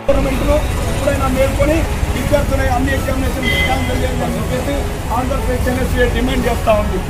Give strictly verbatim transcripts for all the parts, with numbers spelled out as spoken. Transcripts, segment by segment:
Government ఎప్పుడైనా మేల్కొని విద్యార్థుల అన్ని ఎగ్జామినేషన్ క్యాన్సిల్ చేయాలని చెప్పేసి ఆంధ్రప్రదేశ్ ఎన్ఎస్ఏ డిమాండ్ చేస్తా ఉంది.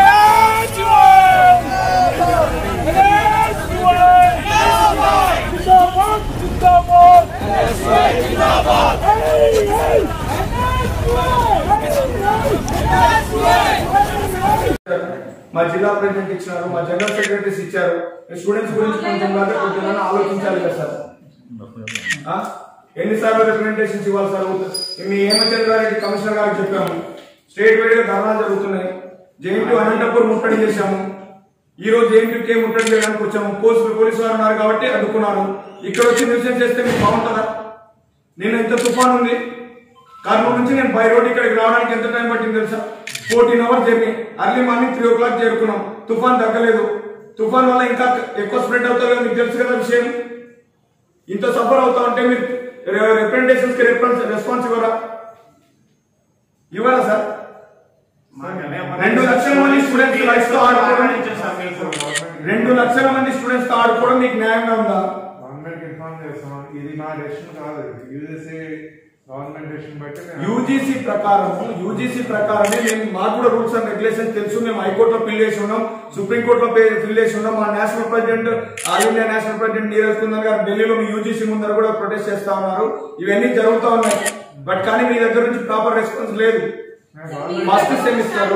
మా జిల్లా ప్రెసిడెంట్ ఇచ్చినారు, మా జనరల్ సెక్రటరీస్ ఇచ్చారు. స్టూడెంట్స్ గురించి కొంచెం కొంచెం ఆలోచించాలి కదా సార్. ఎన్నిసార్లు రిప్రజెంటేషన్స్ ఇవ్వాలి సార్? మీ హేమచంద్రారెడ్డి కమిషనర్ గారికి చెప్పాము, స్టేట్ వైడ్ గా ధర్నాలు జరుగుతున్నాయి. జేఎన్టీ అనంతపూర్ ముట్టడి చేశాము, ఈ రోజు జేఎన్టీ కే ముట్టడి చేయడానికి వచ్చాము. పోలీసు పోలీసు వారు ఉన్నారు కాబట్టి అడ్డుకున్నారు. ఇక్కడ వచ్చి నిరసన చేస్తే మీకు బాగుంటుందా? నేను ఎంత తుఫాన్ ఉంది, కర్నూలు నుంచి నేను బై రోడ్ ఇక్కడికి రావడానికి ఎంత టైం పట్టింది తెలుసా? Fourteen hours journey. Early morning three o'clock చేరుకున్నాం. తుఫాన్ తగ్గలేదు. తుఫాన్ వల్ల ఇంకా ఎక్కువ స్ప్రెడ్ అవుతుంది కదా, మీకు తెలుసు కదా విషయం. ఇంత సఫర్ అవుతా ఉంటే మీరు రిప్రజెంటేషన్స్ కి రెస్పాన్స్ ఇవ్వరా? ఇవ్వరా సార్? రెండు లక్షల మంది స్టూడెంట్స్ లైఫ్ తో ఆడుకోవడం, రెండు లక్షల మంది స్టూడెంట్స్ తో ఆడుకోవడం మీకు న్యాయంగా ఉందా? గవర్నమెంట్ ఇన్ఫార్మ్ చేస్తాం. ఇది మా డెసిషన్ కాదు, యూజీసీ గవర్నమెంట్ డెసిషన్ బట్టి యూజీసీ ప్రకారం యూజీసీ ప్రకారమే మేము మాకు కూడా రూల్స్ అండ్ రెగ్యులేషన్ తెలుసు. మేము హైకోర్టులో ఫిల్ చేసి ఉన్నాం, సుప్రీంకోర్టులో ఫిల్ చేసి ఉన్నాం. మా national president all India national president Neeraj Kumar garu ఢిల్లీలో మీ యూజీసీ ముందర కూడా ప్రొటెస్ట్ చేస్తా ఉన్నారు. ఇవన్నీ జరుగుతూ ఉన్నాయి. బట్ కానీ మీ దగ్గర నుంచి ప్రాపర్ రెస్పాన్స్ లేదు. ఫస్ట్ సెమిస్టర్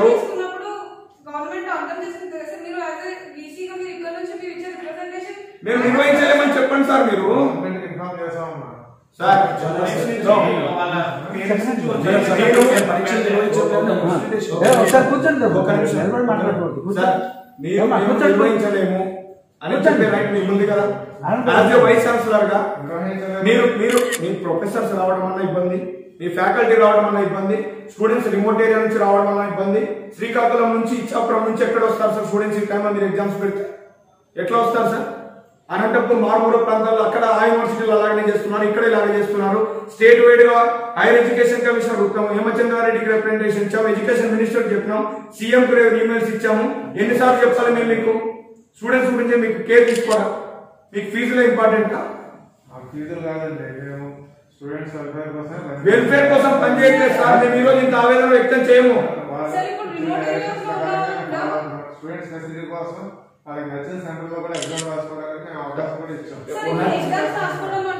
మేము నిర్వహించలేమని చెప్పండి సార్. మీరు ఇన్ఫార్మ్ చేస్తామన్నా సార్ నిర్వహించలేము అని చెప్పే రైట్ మీకు ఉంది కదా. యాజ్ ఏ వైస్ ఛాన్సలర్ గా మీరు మీరు మీ ప్రొఫెసర్స్ రావడం వల్ల ఇబ్బంది, మీ ఫ్యాకల్టీ రావడం వల్ల ఇబ్బంది, స్టూడెంట్స్ రిమోట్ ఏరియా నుంచి రావడం వల్ల ఇబ్బంది. శ్రీకాకుళం నుంచి ఇచ్చాపురం నుంచి ఎక్కడ వస్తారు సార్ స్టూడెంట్స్? ఈ టైంలో మీరు ఎగ్జామ్స్ పెడితే ఎట్లా వస్తారు సార్? అనంతపురం మారుమూల ప్రాంతాల్లో అక్కడ ఆ యూనివర్సిటీలు అలాగే చేస్తున్నారు, ఇక్కడ ఇలాగే చేస్తున్నారు. స్టేట్ వైడ్ గా హైయర్ ఎడ్యుకేషన్ కమిషనర్ ఉత్తమ్ హేమచంద్రారెడ్డికి రిప్రజెంటేషన్ ఇచ్చాము, ఎడ్యుకేషన్ మినిస్టర్ చెప్పినాం, సీఎం కు ఈమెయిల్స్ ఇచ్చాము. ఎన్నిసార్లు చెప్పాలి మేము మీకు? స్టూడెంట్స్ గురించి మీకు కేర్ తీసుకోరా? మీకు ఫీజులే ఇంపార్టెంట్? ఫీజులు కాదండి, మేము స్టూడెంట్స్ వెల్ఫేర్ కోసం వెల్ఫేర్ కోసం పనిచేయట్లేదు సార్. మేము ఈ రోజు ఇంత ఆవేదన వ్యక్తం చేయము. స్టూడెంట్స్ ఫెసిలిటీ కోసం వాళ్ళకి నచ్చిన సెంటర్ లో కూడా ఎగ్జామ్ రాసుకోవడానికి అవకాశం కూడా ఇచ్చాం.